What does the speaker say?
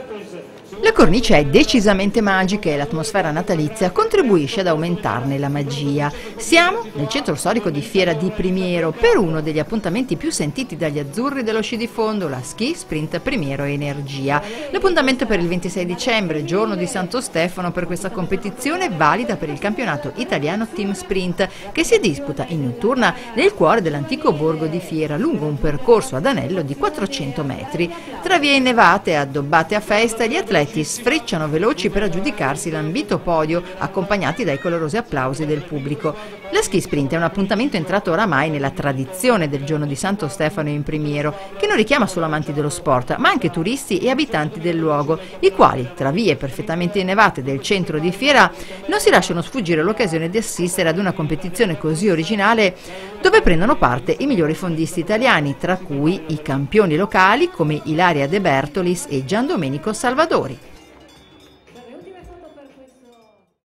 La cornice è decisamente magica e l'atmosfera natalizia contribuisce ad aumentarne la magia. Siamo nel centro storico di Fiera di Primiero per uno degli appuntamenti più sentiti dagli azzurri dello sci di fondo, la Ski Sprint Primiero Energia. L'appuntamento per il 26 dicembre, giorno di Santo Stefano, per questa competizione valida per il campionato italiano Team Sprint, che si disputa in notturna nel cuore dell'antico borgo di Fiera, lungo un percorso ad anello di 400 metri. Tra vie innevate e addobbate a festa, gli atleti sfrecciano veloci per aggiudicarsi l'ambito podio, accompagnati dai calorosi applausi del pubblico. La Ski Sprint è un appuntamento entrato oramai nella tradizione del giorno di Santo Stefano in Primiero, che non richiama solo amanti dello sport, ma anche turisti e abitanti del luogo, i quali, tra vie perfettamente innevate del centro di Fiera, non si lasciano sfuggire l'occasione di assistere ad una competizione così originale, dove prendono parte i migliori fondisti italiani, tra cui i campioni locali come Ilaria De Bertolis e Gian Domenico Salvadori.